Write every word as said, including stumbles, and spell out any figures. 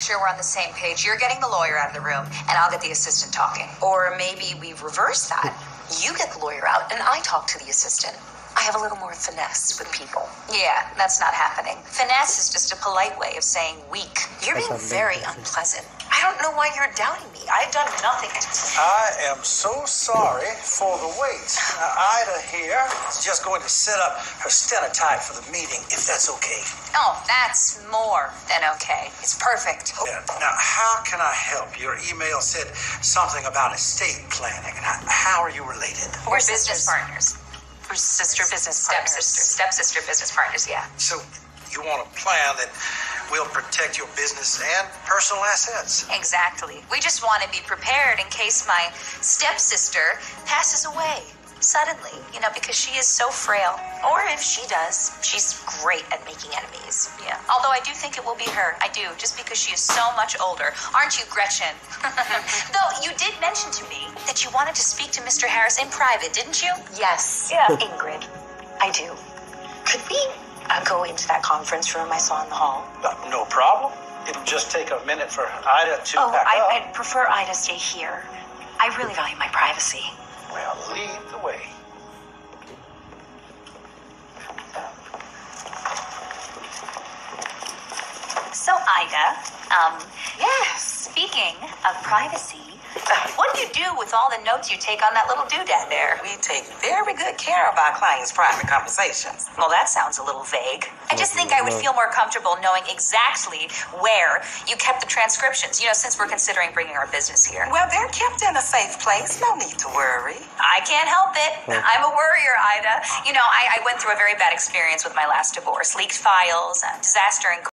sure we're on the same page. You're getting the lawyer out of the room, and I'll get the assistant talking. Or maybe we reverse that. You get the lawyer out, and I talk to the assistant. I have a little more finesse with people. Yeah, that's not happening. Finesse is just a polite way of saying weak. You're being very unpleasant. I don't know why you're doubting me. I've done nothing to... I am so sorry for the wait. Uh, Ida here is just going to set up her stenotype for the meeting, if that's okay. Oh, that's more than okay. It's perfect. Yeah. Now, how can I help? Your email said something about estate planning. How, how are you related? We're business partners. We're sister business partners. Stepsister. Stepsister business partners, yeah. So you want a plan that will protect your business and personal assets? Exactly. We just want to be prepared in case my stepsister passes away suddenly, you know, because she is so frail. Or if she does, she's great at making enemies. Yeah. Although I do think it will be her. I do, just because she is so much older. Aren't you, Gretchen? Though you did mention to me that you wanted to speak to Mister Harris in private, didn't you? Yes, Yeah. Ingrid, I do. Could we uh, go into that conference room I saw in the hall? Uh, no problem. It'll just take a minute for Ida to Oh, pack I, up. I'd prefer Ida stay here. I really value my privacy. Well, lead the way. So, Ida, um, yes, speaking of privacy, what do you do with all the notes you take on that little doodad there? We take very good care of our clients' private conversations. Well, that sounds a little vague. I just think I would feel more comfortable knowing exactly where you kept the transcriptions, you know, since we're considering bringing our business here. Well, they're kept in a safe place. No need to worry. I can't help it. I'm a worrier, Ida. You know, I, I went through a very bad experience with my last divorce. Leaked files, a disaster in